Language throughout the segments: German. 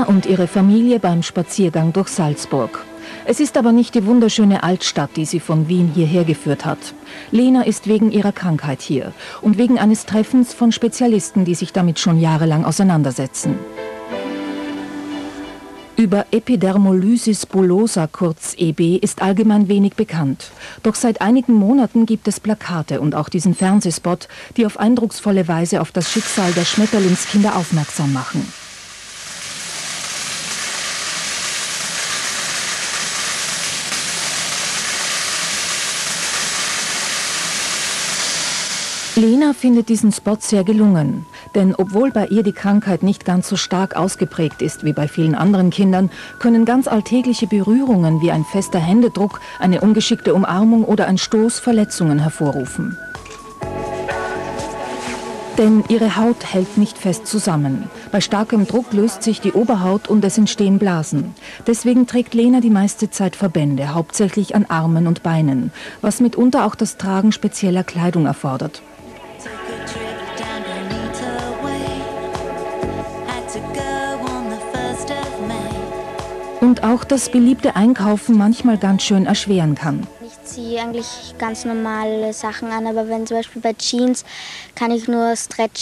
Lena und ihre Familie beim Spaziergang durch Salzburg. Es ist aber nicht die wunderschöne Altstadt, die sie von Wien hierher geführt hat. Lena ist wegen ihrer Krankheit hier und wegen eines Treffens von Spezialisten, die sich damit schon jahrelang auseinandersetzen. Über Epidermolysis bullosa, kurz EB, ist allgemein wenig bekannt. Doch seit einigen Monaten gibt es Plakate und auch diesen Fernsehspot, die auf eindrucksvolle Weise auf das Schicksal der Schmetterlingskinder aufmerksam machen. Lena findet diesen Spot sehr gelungen, denn obwohl bei ihr die Krankheit nicht ganz so stark ausgeprägt ist wie bei vielen anderen Kindern, können ganz alltägliche Berührungen wie ein fester Händedruck, eine ungeschickte Umarmung oder ein Stoß Verletzungen hervorrufen. Denn ihre Haut hält nicht fest zusammen. Bei starkem Druck löst sich die Oberhaut und es entstehen Blasen. Deswegen trägt Lena die meiste Zeit Verbände, hauptsächlich an Armen und Beinen, was mitunter auch das Tragen spezieller Kleidung erfordert. Und auch das beliebte Einkaufen manchmal ganz schön erschweren kann. Ich ziehe eigentlich ganz normale Sachen an, aber wenn zum Beispiel bei Jeans kann ich nur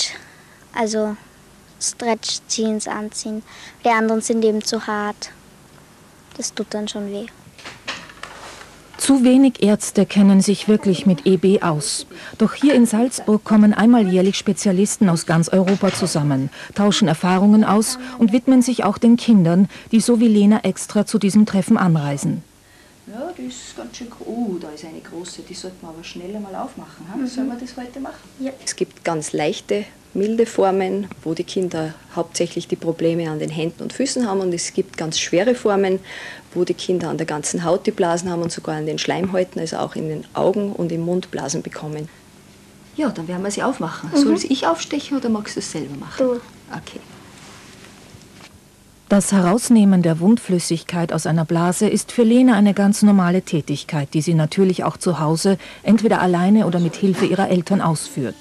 Stretch-Jeans anziehen. Die anderen sind eben zu hart. Das tut dann schon weh. Zu wenig Ärzte kennen sich wirklich mit EB aus. Doch hier in Salzburg kommen einmal jährlich Spezialisten aus ganz Europa zusammen, tauschen Erfahrungen aus und widmen sich auch den Kindern, die so wie Lena extra zu diesem Treffen anreisen. Ja, die ist ganz schön groß. Oh, da ist eine große, die sollte man aber schneller mal aufmachen. Ha? Sollen wir das heute machen? Ja. Es gibt ganz leichte, milde Formen, wo die Kinder hauptsächlich die Probleme an den Händen und Füßen haben. Und es gibt ganz schwere Formen, wo die Kinder an der ganzen Haut die Blasen haben und sogar an den Schleimhäuten, also auch in den Augen und im Mund Blasen bekommen. Ja, dann werden wir sie aufmachen. Soll ich aufstechen oder magst du es selber machen? Du. Okay. Das Herausnehmen der Wundflüssigkeit aus einer Blase ist für Lena eine ganz normale Tätigkeit, die sie natürlich auch zu Hause entweder alleine oder mit Hilfe ihrer Eltern ausführt.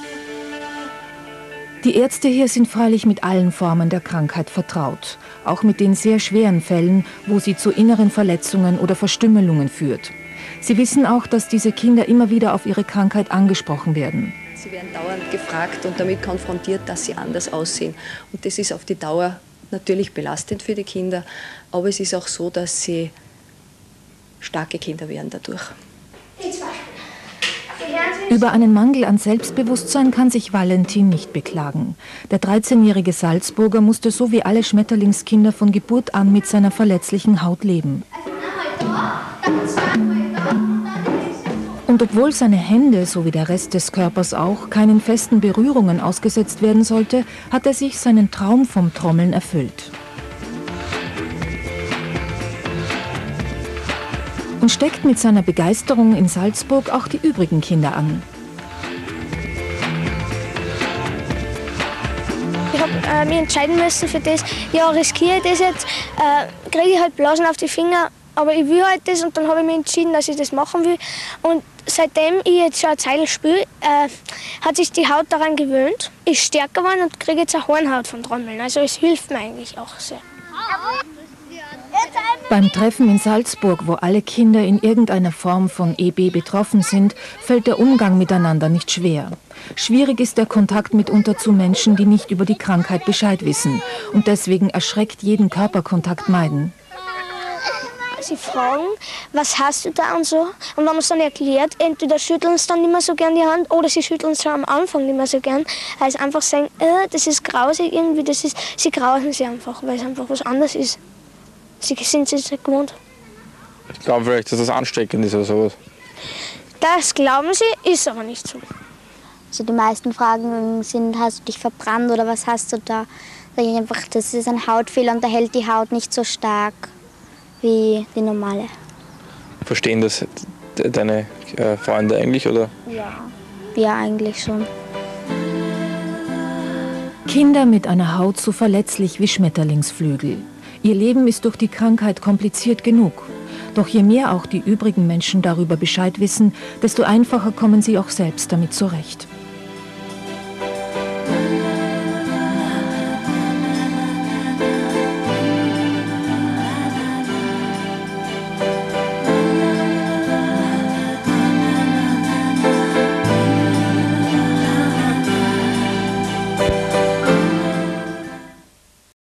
Die Ärzte hier sind freilich mit allen Formen der Krankheit vertraut, auch mit den sehr schweren Fällen, wo sie zu inneren Verletzungen oder Verstümmelungen führt. Sie wissen auch, dass diese Kinder immer wieder auf ihre Krankheit angesprochen werden. Sie werden dauernd gefragt und damit konfrontiert, dass sie anders aussehen. Und das ist auf die Dauer natürlich belastend für die Kinder, aber es ist auch so, dass sie starke Kinder werden dadurch. Über einen Mangel an Selbstbewusstsein kann sich Valentin nicht beklagen. Der 13-jährige Salzburger musste so wie alle Schmetterlingskinder von Geburt an mit seiner verletzlichen Haut leben. Und obwohl seine Hände, so wie der Rest des Körpers auch, keinen festen Berührungen ausgesetzt werden sollte, hat er sich seinen Traum vom Trommeln erfüllt. Und steckt mit seiner Begeisterung in Salzburg auch die übrigen Kinder an. Ich habe mich entscheiden müssen für das, ja, riskiere ich das jetzt, kriege ich halt Blasen auf die Finger, aber ich will halt das und dann habe ich mich entschieden, dass ich das machen will. Und seitdem ich jetzt schon eine Zeit spiele, hat sich die Haut daran gewöhnt, ist stärker geworden und kriege jetzt eine Hornhaut vom Trommeln. Also es hilft mir eigentlich auch sehr. Beim Treffen in Salzburg, wo alle Kinder in irgendeiner Form von EB betroffen sind, fällt der Umgang miteinander nicht schwer. Schwierig ist der Kontakt mitunter zu Menschen, die nicht über die Krankheit Bescheid wissen und deswegen erschreckt jeden Körperkontakt meiden. Sie fragen, was hast du da und so. Und wenn man es dann erklärt, entweder schütteln sie dann nicht mehr so gern die Hand oder sie schütteln es schon am Anfang nicht mehr so gern. Also einfach sagen, das ist grausig irgendwie, sie grausen sich einfach, weil es einfach was anderes ist. Sie sind es nicht gewohnt. Ich glaube vielleicht, dass das ansteckend ist oder sowas. Das glauben sie, ist aber nicht so. Also die meisten Fragen sind, hast du dich verbrannt oder was hast du da? Sag ich einfach, das ist ein Hautfehler und da hält die Haut nicht so stark wie die normale. Verstehen das deine Freunde eigentlich, oder? Ja, eigentlich schon. Kinder mit einer Haut so verletzlich wie Schmetterlingsflügel. Ihr Leben ist durch die Krankheit kompliziert genug. Doch je mehr auch die übrigen Menschen darüber Bescheid wissen, desto einfacher kommen sie auch selbst damit zurecht.